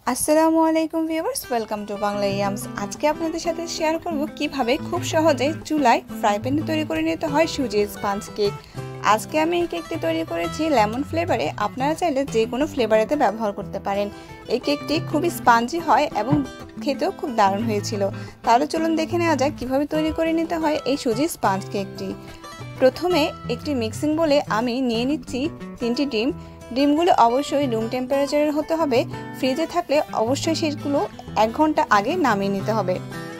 আসসালামু আলাইকুম viewers, welcome to Bangla yums. আজকে আপনাদের সাথে শেয়ার করব কিভাবে খুব সহজে চুলায় ফ্রাই প্যানে তৈরি করে নিতে হয় সুজির স্পঞ্জ কেক। আজকে আমি এই কেকটি তৈরি করেছি লেমন ফ্লেভারে। আপনারা চাইলে যে কোনো ফ্লেভারেতে ব্যবহার করতে পারেন। এই কেকটি খুবই স্পঞ্জি হয় এবং খেতেও খুব দারুণ হয়েছিল। তাহলে চলুন দেখে নেওয়া যাক কীভাবে তৈরি করে নিতে হয় এই সুজির স্পঞ্জ কেকটি। প্রথমে একটি মিক্সিং বলে আমি নিয়ে নিচ্ছি 3টি ডিম। ডিমগুলো অবশ্যই রুম টেম্পারেচারের হতে হবে। ফ্রিজে থাকলে অবশ্যই সেগুলো 1 ঘন্টা আগে নামিয়ে নিতে হবে।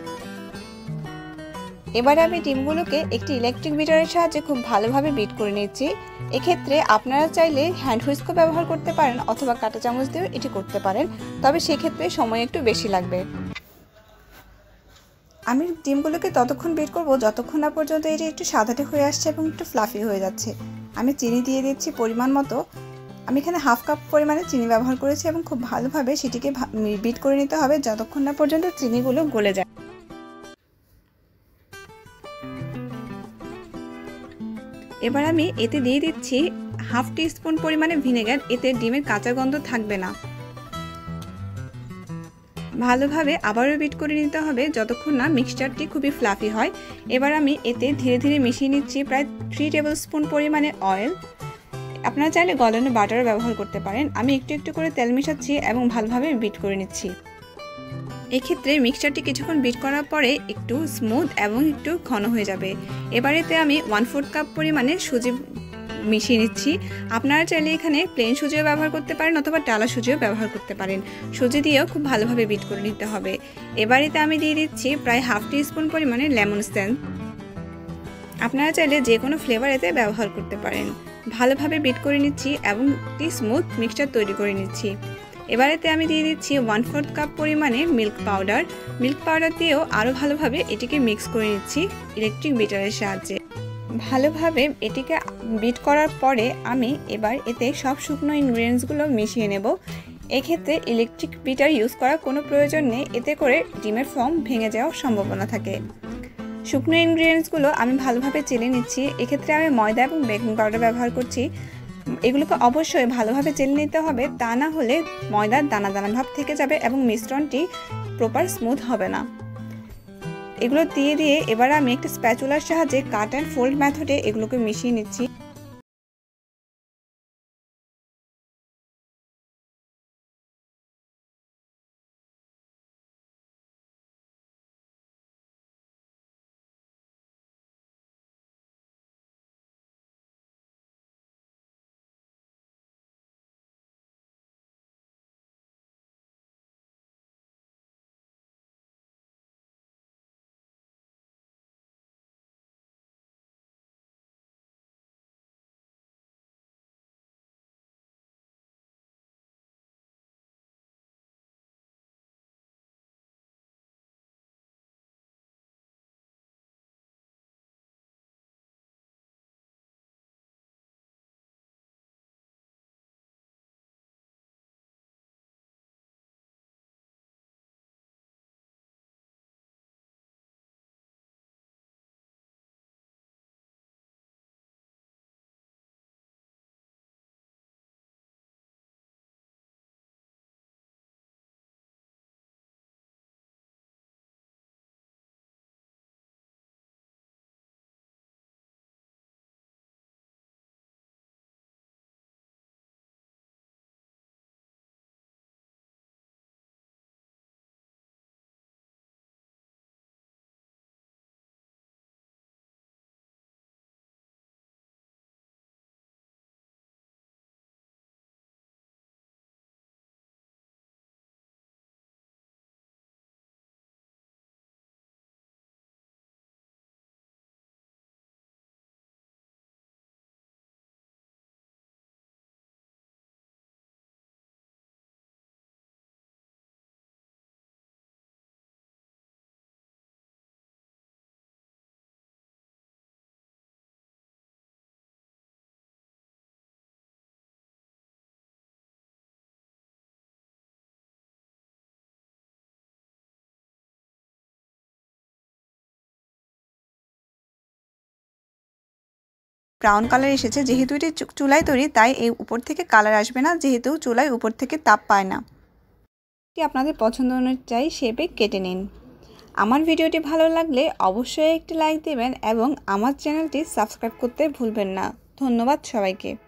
এবারে আমি ডিমগুলোকে একটি ইলেকট্রিক বিটারের সাহায্যে খুব ভালোভাবে বিট করে নিচ্ছি। এক্ষেত্রে আপনারা চাইলে হ্যান্ড হুইস্কও ব্যবহার করতে পারেন অথবা কাঁটা চামচ দিয়েও এটি করতে পারেন, তবে সেক্ষেত্রে সময় একটু বেশি লাগবে। আমি ডিমগুলোকে ততক্ষণ বিট করব যতক্ষণ না পর্যন্ত এটি একটু সাদাটে হয়ে আসছে এবং একটু ফ্লাফি হয়ে যাচ্ছে। আমি চিনি দিয়ে দিচ্ছি পরিমাণ মতো। আমি এখানে হাফ কাপ পরিমাণে চিনি ব্যবহার করেছি এবং খুব ভালোভাবে সেটিকে বিট করে নিতে হবে যতক্ষণ না পর্যন্ত চিনিগুলো গলে যায়। এবার আমি এতে দিয়ে দিচ্ছি হাফ টিস্পুন পরিমাণে ভিনেগার। এতে ডিমের কাঁচা গন্ধ থাকবে না। ভালোভাবে আবারও বিট করে নিতে হবে যতক্ষণ না মিক্সচারটি খুবই ফ্লাফি হয়। এবার আমি এতে ধীরে ধীরে মিশিয়ে নিচ্ছি প্রায় 3 টেবিল স্পুন পরিমাণে অয়েল। আপনারা চাইলে গলানো বাটারও ব্যবহার করতে পারেন। আমি একটু একটু করে তেল মিশাচ্ছি এবং ভালোভাবে বিট করে নিচ্ছি। এক্ষেত্রে মিক্সচারটি কিছুক্ষণ বিট করার পরে একটু স্মুথ এবং একটু ঘন হয়ে যাবে। এবারেতে আমি 1/4 কাপ পরিমাণে সুজি মিশিয়ে নিচ্ছি। আপনারা চাইলে এখানে প্লেন সুজিও ব্যবহার করতে পারেন অথবা টালা সুজিও ব্যবহার করতে পারেন। সুজি দিয়েও খুব ভালোভাবে বিট করে নিতে হবে। এবারেতে আমি দিয়ে দিচ্ছি প্রায় হাফ টিস্পুন পরিমাণে লেমন এসেন্স। আপনারা চাইলে যে কোনো ফ্লেভার এতে ব্যবহার করতে পারেন। ভালোভাবে বিট করে নিচ্ছি এবং একটি স্মুথ মিক্সচার তৈরি করে নিচ্ছি। এবারেতে আমি দিয়ে দিচ্ছি 1/4 কাপ পরিমাণে মিল্ক পাউডার। মিল্ক পাউডার দিয়েও আরও ভালোভাবে এটিকে মিক্স করে নিচ্ছি ইলেকট্রিক বিটারের সাহায্যে। ভালোভাবে এটিকে বিট করার পরে আমি এবার এতে সব শুকনো ইনগ্রিডিয়েন্টসগুলো মিশিয়ে নেব। এক্ষেত্রে ইলেকট্রিক বিটার ইউজ করার কোনো প্রয়োজন নেই, এতে করে ডিমের ফর্ম ভেঙে যাওয়ার সম্ভাবনা থাকে। শুকনো ইনগ্রিডিয়েন্টসগুলো আমি ভালোভাবে চেলে নিচ্ছি। এক্ষেত্রে আমি ময়দা এবং বেকিং পাউডার ব্যবহার করছি। এগুলোকে অবশ্যই ভালোভাবে চেলে নিতে হবে, তা না হলে ময়দার দানা দানা ভাব থেকে যাবে এবং মিশ্রণটি প্রপার স্মুথ হবে না। এগুলো দিয়ে এবার আমি একটা স্প্যাচুলার সাহায্যে কাট অ্যান্ড ফোল্ড মেথডে এগুলোকে মিশিয়ে নিচ্ছি। ব্রাউন কালার এসেছে। যেহেতু এটি চুলায় তৈরি তাই এই উপর থেকে কালার আসবে না, যেহেতু চুলায় উপর থেকে তাপ পায় না। আপনাদের পছন্দ অনুযায়ী শেপে কেটে নিন। আমার ভিডিওটি ভালো লাগলে অবশ্যই একটি লাইক দিবেন এবং আমার চ্যানেলটি সাবস্ক্রাইব করতে ভুলবেন না। ধন্যবাদ সবাইকে।